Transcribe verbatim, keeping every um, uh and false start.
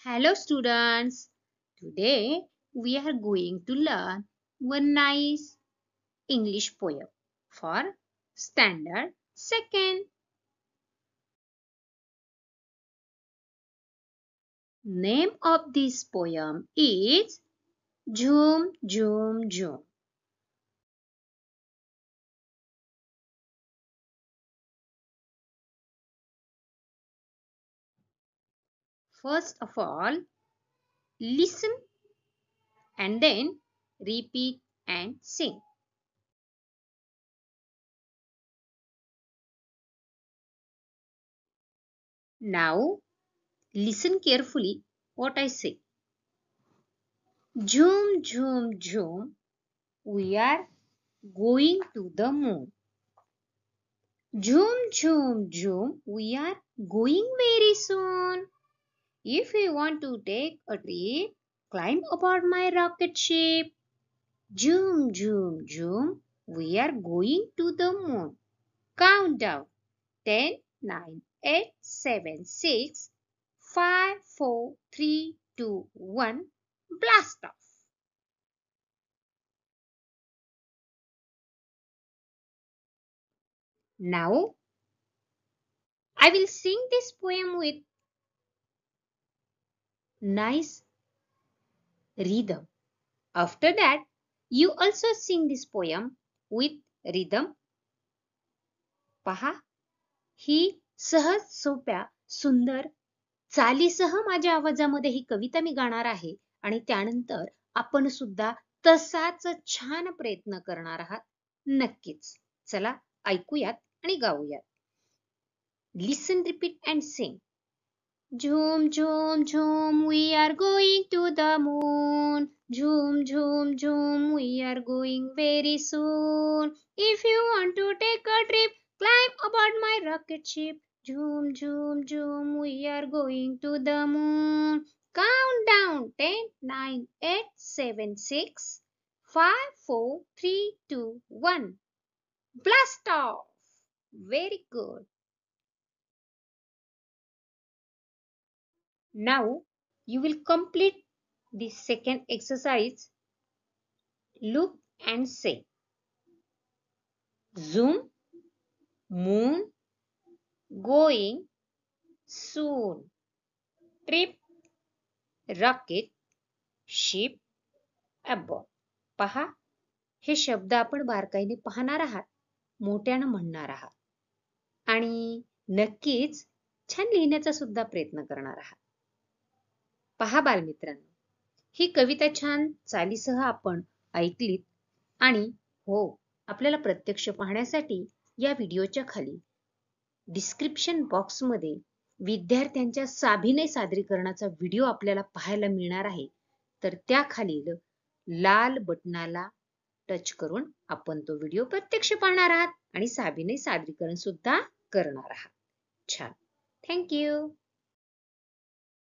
Hello students, today we are going to learn one nice English poem for standard second. Name of this poem is Jhum Jhum Jhum. First of all, listen and then repeat and sing. Now listen carefully what I say. Jhum Jhum Jhum, we are going to the moon. Jhum jhum jhum, we are going very soon. If you want to take a trip, climb aboard my rocket ship. Jhum jhum jhum, we are going to the moon. Count down. ten, nine, eight, seven, six, five, four, three, two, one. Blast off. Now, I will sing this poem with nice rhythm. After that, you also sing this poem with rhythm. पहा, ही सहज सोप्या सुंदर चालीसह माझ्या आवाजामध्ये ही कविता मी गाणार आहे आणि त्यानंतर आपण सुद्धा तसाच छान प्रयत्न करणार आहात. नक्कीच. चला ऐकूयात आणि गाऊयात. Listen, repeat and sing. Jhum jhum jhum, we are going to the moon. Jhum jhum jhum, we are going very soon. If you want to take a trip, climb aboard my rocket ship. Jhum jhum jhum, we are going to the moon. Count down. ten, nine, eight, seven, six, five, four, three, two, one. Blast off. Very good. Now you will complete the second exercise. Look and say. Zoom, moon, going, soon. Trip, rocket, ship, aboard. पहा, हे शब्द आपण बारकाईने पाहणार आहात, मोठ्यानं म्हणणार आहात आणि नक्कीच छान लिहिण्याचा सुद्धा प्रयत्न करणार आहात. पहा बालमित्रांनो, ही कविता छान चालीसह आपण ऐकलीत आणि हो, आपल्याला प्रत्यक्ष पाहण्यासाठी या व्हिडिओच्या खाली डिस्क्रिप्शन बॉक्समध्ये विद्यार्थ्यांच्या साभिनय सादरीकरणाचा व्हिडिओ आपल्याला पाहायला मिळणार आहे. तर त्या खालील लाल बटनाला टच करून आपण तो व्हिडिओ प्रत्यक्ष पाहणार आहात आणि साभिनय सादरीकरण सुद्धा करणार आहात. छान. Thank you.